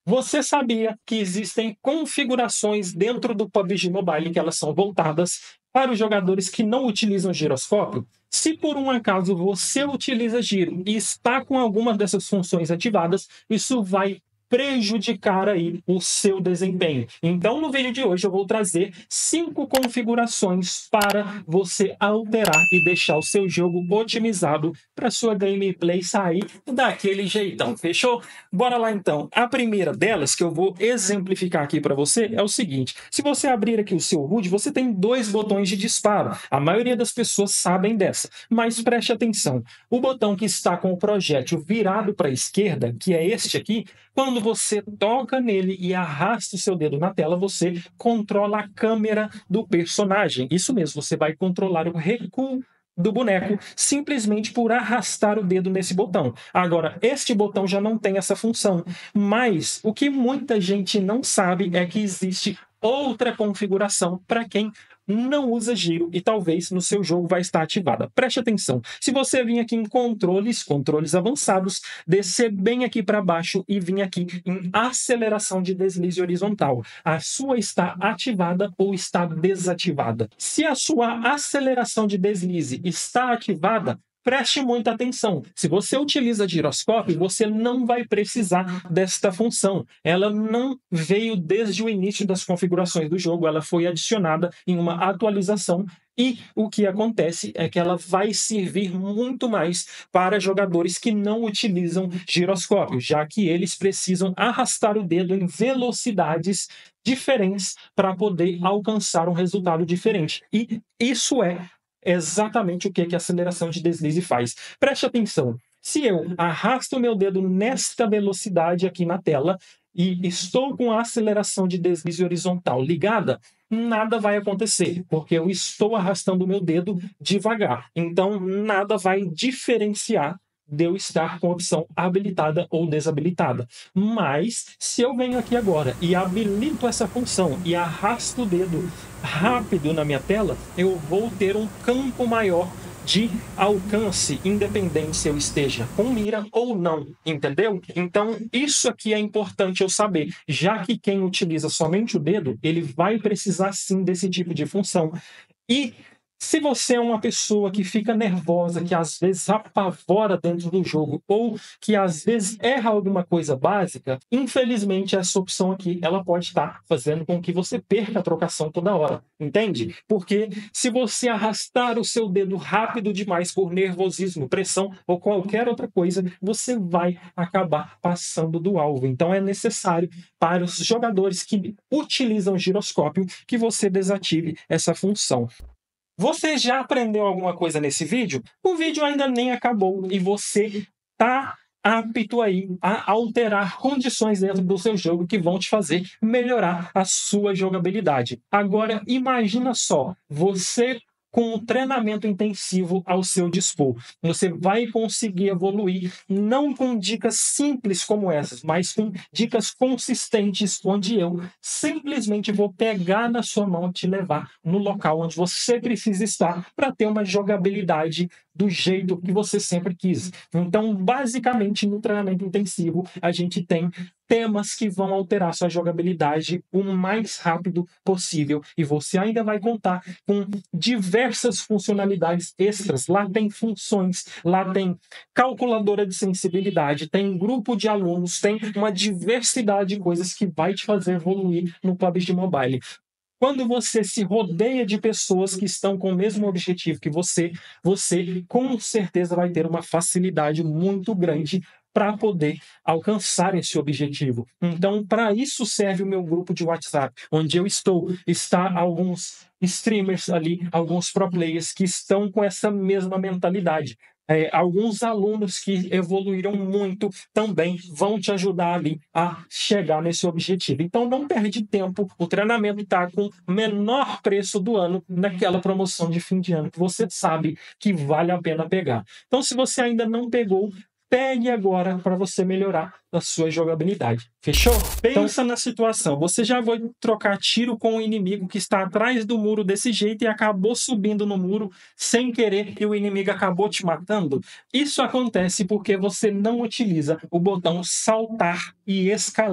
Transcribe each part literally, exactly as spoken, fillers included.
Você sabia que existem configurações dentro do P U B G Mobile que elas são voltadas para os jogadores que não utilizam giroscópio? Se por um acaso você utiliza giro e está com alguma dessas funções ativadas, isso vai prejudicar aí o seu desempenho. Então, no vídeo de hoje eu vou trazer cinco configurações para você alterar e deixar o seu jogo otimizado para sua gameplay sair daquele jeitão, fechou? Bora lá então. A primeira delas, que eu vou exemplificar aqui para você, é o seguinte: se você abrir aqui o seu H U D, você tem dois botões de disparo. A maioria das pessoas sabem dessa, mas preste atenção. O botão que está com o projétil virado para a esquerda, que é este aqui, quando você toca nele e arrasta o seu dedo na tela, você controla a câmera do personagem. Isso mesmo, você vai controlar o recuo do boneco simplesmente por arrastar o dedo nesse botão. Agora, este botão já não tem essa função, mas o que muita gente não sabe é que existe outra configuração para quem não usa giro e talvez no seu jogo vai estar ativada. Preste atenção. Se você vir aqui em controles, controles avançados, descer bem aqui para baixo e vir aqui em aceleração de deslize horizontal, a sua está ativada ou está desativada? Se a sua aceleração de deslize está ativada, preste muita atenção. Se você utiliza giroscópio, você não vai precisar desta função. Ela não veio desde o início das configurações do jogo, ela foi adicionada em uma atualização e o que acontece é que ela vai servir muito mais para jogadores que não utilizam giroscópio, já que eles precisam arrastar o dedo em velocidades diferentes para poder alcançar um resultado diferente. E isso é exatamente o que, que a aceleração de deslize faz. Preste atenção. Se eu arrasto o meu dedo nesta velocidade aqui na tela e estou com a aceleração de deslize horizontal ligada, nada vai acontecer, porque eu estou arrastando o meu dedo devagar. Então, nada vai diferenciar de eu estar com a opção habilitada ou desabilitada. Mas, se eu venho aqui agora e habilito essa função e arrasto o dedo rápido na minha tela, eu vou ter um campo maior de alcance, independente se eu esteja com mira ou não, entendeu? Então, isso aqui é importante eu saber, já que quem utiliza somente o dedo, ele vai precisar sim desse tipo de função. E se você é uma pessoa que fica nervosa, que às vezes apavora dentro do jogo, ou que às vezes erra alguma coisa básica, infelizmente essa opção aqui, ela pode estar fazendo com que você perca a trocação toda hora, entende? Porque se você arrastar o seu dedo rápido demais por nervosismo, pressão ou qualquer outra coisa, você vai acabar passando do alvo. Então é necessário para os jogadores que utilizam giroscópio que você desative essa função. Você já aprendeu alguma coisa nesse vídeo? O vídeo ainda nem acabou e você está apto aí a alterar condições dentro do seu jogo que vão te fazer melhorar a sua jogabilidade. Agora, imagina só, você com um treinamento intensivo ao seu dispor. Você vai conseguir evoluir não com dicas simples como essas, mas com dicas consistentes, onde eu simplesmente vou pegar na sua mão e te levar no local onde você precisa estar para ter uma jogabilidade do jeito que você sempre quis. Então, basicamente, no treinamento intensivo, a gente tem temas que vão alterar sua jogabilidade o mais rápido possível. E você ainda vai contar com diversas funcionalidades extras. Lá tem funções, lá tem calculadora de sensibilidade, tem grupo de alunos, tem uma diversidade de coisas que vai te fazer evoluir no P U B G Mobile. Quando você se rodeia de pessoas que estão com o mesmo objetivo que você, você com certeza vai ter uma facilidade muito grande para poder alcançar esse objetivo. Então, para isso serve o meu grupo de WhatsApp, onde eu estou, está alguns streamers ali, alguns pro players que estão com essa mesma mentalidade. É, alguns alunos que evoluíram muito também vão te ajudar ali a chegar nesse objetivo. Então, não perde tempo. O treinamento está com o menor preço do ano naquela promoção de fim de ano que você sabe que vale a pena pegar. Então, se você ainda não pegou, pegue agora para você melhorar a sua jogabilidade. Fechou? Pensa na situação. Você já vai trocar tiro com o inimigo que está atrás do muro desse jeito e acabou subindo no muro sem querer e o inimigo acabou te matando? Isso acontece porque você não utiliza o botão saltar e escalar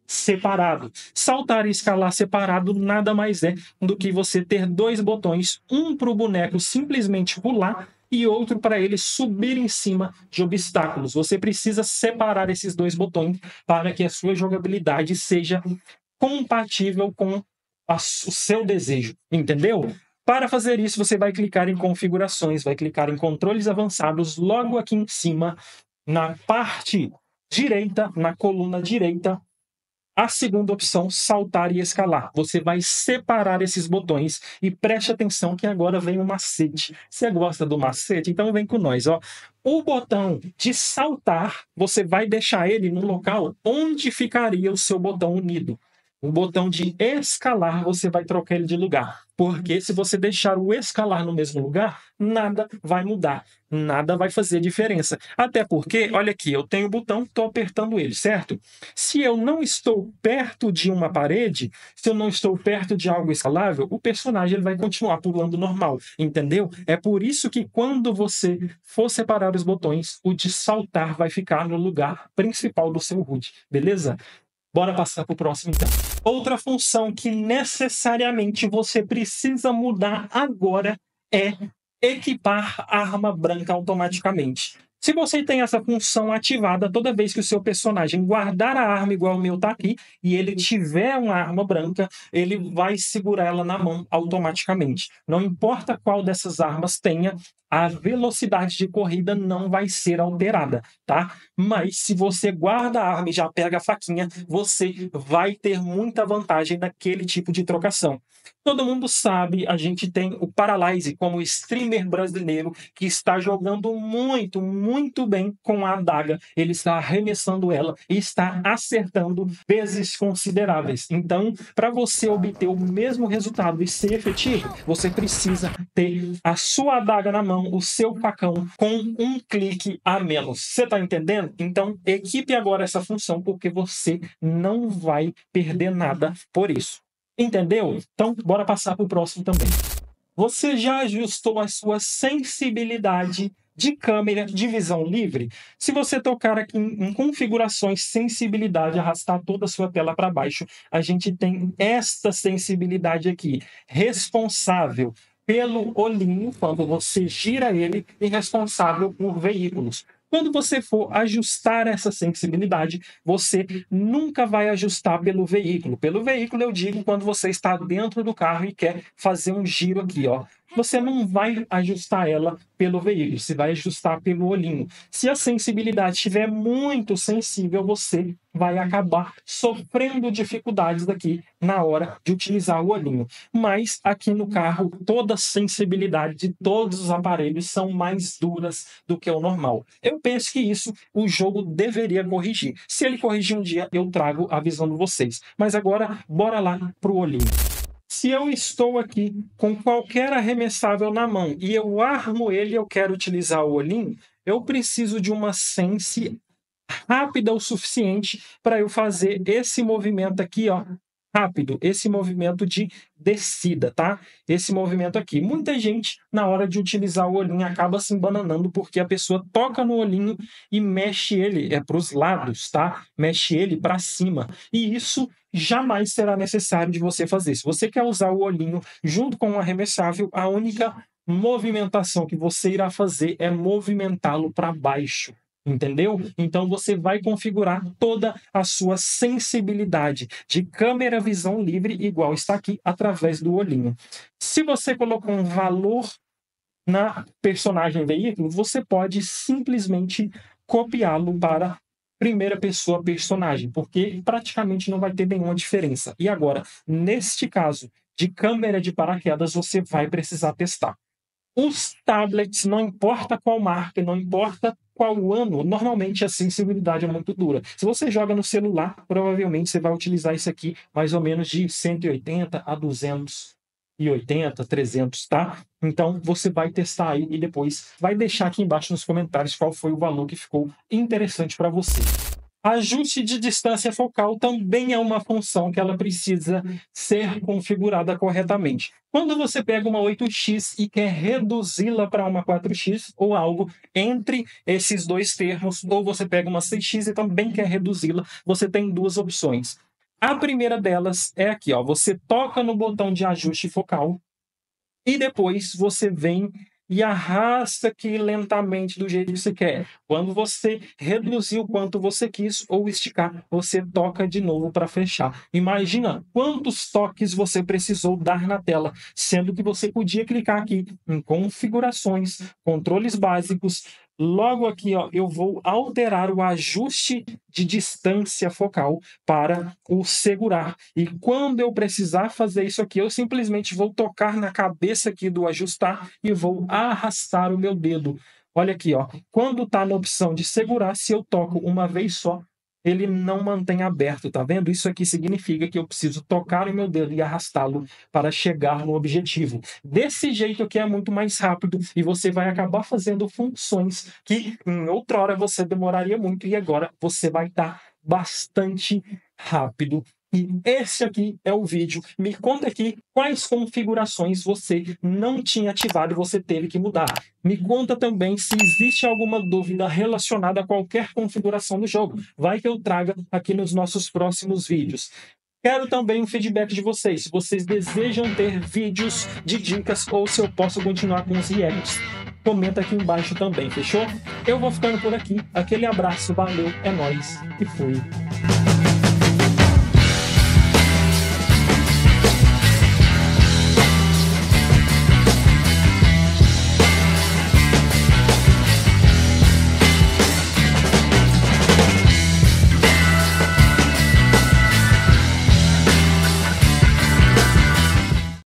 separado. Saltar e escalar separado nada mais é do que você ter dois botões, um para o boneco simplesmente pular e outro para ele subir em cima de obstáculos. Você precisa separar esses dois botões para que a sua jogabilidade seja compatível com a, o seu desejo, entendeu? Para fazer isso, você vai clicar em configurações, vai clicar em controles avançados logo aqui em cima, na parte direita, na coluna direita, a segunda opção, saltar e escalar. Você vai separar esses botões e preste atenção que agora vem o macete. Você gosta do macete? Então vem com nós, ó. O botão de saltar, você vai deixar ele no local onde ficaria o seu botão unido. O botão de escalar, você vai trocar ele de lugar. Porque se você deixar o escalar no mesmo lugar, nada vai mudar. Nada vai fazer diferença. Até porque, olha aqui, eu tenho o botão, estou apertando ele, certo? Se eu não estou perto de uma parede, se eu não estou perto de algo escalável, o personagem ele vai continuar pulando normal, entendeu? É por isso que quando você for separar os botões, o de saltar vai ficar no lugar principal do seu H U D, beleza? Bora passar para o próximo, então. Outra função que necessariamente você precisa mudar agora é equipar a arma branca automaticamente. Se você tem essa função ativada, toda vez que o seu personagem guardar a arma igual o meu tá aqui, e ele tiver uma arma branca, ele vai segurar ela na mão automaticamente. Não importa qual dessas armas tenha, a velocidade de corrida não vai ser alterada, tá? Mas se você guarda a arma e já pega a faquinha, você vai ter muita vantagem naquele tipo de trocação. Todo mundo sabe, a gente tem o Paralyze como streamer brasileiro que está jogando muito, muito bem com a adaga. Ele está arremessando ela e está acertando vezes consideráveis. Então, para você obter o mesmo resultado e ser efetivo, você precisa ter a sua adaga na mão, o seu facão, com um clique a menos. Você está entendendo? Então, equipe agora essa função, porque você não vai perder nada por isso. Entendeu? Então, bora passar para o próximo também. Você já ajustou a sua sensibilidade de câmera de visão livre? Se você tocar aqui em, em configurações sensibilidade, arrastar toda a sua tela para baixo, a gente tem esta sensibilidade aqui, responsável pelo olhinho, quando você gira ele, e responsável por veículos. Quando você for ajustar essa sensibilidade, você nunca vai ajustar pelo veículo. Pelo veículo eu digo quando você está dentro do carro e quer fazer um giro aqui, ó. Você não vai ajustar ela pelo veículo, você vai ajustar pelo olhinho. Se a sensibilidade estiver muito sensível, você vai acabar sofrendo dificuldades aqui na hora de utilizar o olhinho. Mas aqui no carro, toda a sensibilidade de todos os aparelhos são mais duras do que o normal. Eu penso que isso o jogo deveria corrigir. Se ele corrigir um dia, eu trago avisando vocês. Mas agora, bora lá pro olhinho. Se eu estou aqui com qualquer arremessável na mão e eu armo ele e eu quero utilizar o olhinho, eu preciso de uma sense rápida o suficiente para eu fazer esse movimento aqui, ó, rápido, esse movimento de descida, tá? Esse movimento aqui. Muita gente, na hora de utilizar o olhinho, acaba se embananando porque a pessoa toca no olhinho e mexe ele é para os lados, tá? Mexe ele para cima. E isso jamais será necessário de você fazer. Se você quer usar o olhinho junto com o arremessável, a única movimentação que você irá fazer é movimentá-lo para baixo. Entendeu? Então você vai configurar toda a sua sensibilidade de câmera visão livre, igual está aqui, através do olhinho. Se você colocou um valor na personagem veículo, você pode simplesmente copiá-lo para primeira pessoa personagem, porque praticamente não vai ter nenhuma diferença. E agora, neste caso de câmera de paraquedas, você vai precisar testar. Os tablets, não importa qual marca, não importa qual ano, normalmente a sensibilidade é muito dura. Se você joga no celular, provavelmente você vai utilizar isso aqui mais ou menos de cento e oitenta a duzentos e oitenta, trezentos, tá? Então você vai testar aí e depois vai deixar aqui embaixo nos comentários qual foi o valor que ficou interessante para você. Ajuste de distância focal também é uma função que ela precisa ser configurada corretamente. Quando você pega uma oito x e quer reduzi-la para uma quatro x ou algo entre esses dois termos, ou você pega uma seis x e também quer reduzi-la, você tem duas opções. A primeira delas é aqui, ó. Você toca no botão de ajuste focal e depois você vem e arrasta aqui lentamente do jeito que você quer. Quando você reduzir o quanto você quis ou esticar, você toca de novo para fechar. Imagina quantos toques você precisou dar na tela, sendo que você podia clicar aqui em configurações, controles básicos. Logo aqui, ó, eu vou alterar o ajuste de distância focal para o segurar. E quando eu precisar fazer isso aqui, eu simplesmente vou tocar na cabeça aqui do ajustar e vou arrastar o meu dedo. Olha aqui, ó. Quando está na opção de segurar, se eu toco uma vez só, ele não mantém aberto, tá vendo? Isso aqui significa que eu preciso tocar o meu dedo e arrastá-lo para chegar no objetivo. Desse jeito aqui é muito mais rápido e você vai acabar fazendo funções que em outra hora você demoraria muito e agora você vai estar bastante rápido. E esse aqui é o vídeo. Me conta aqui quais configurações você não tinha ativado e você teve que mudar. Me conta também se existe alguma dúvida relacionada a qualquer configuração do jogo. Vai que eu traga aqui nos nossos próximos vídeos. Quero também um feedback de vocês, se vocês desejam ter vídeos de dicas ou se eu posso continuar com os reacts. Comenta aqui embaixo também, fechou? Eu vou ficando por aqui. Aquele abraço, valeu, é nóis e fui.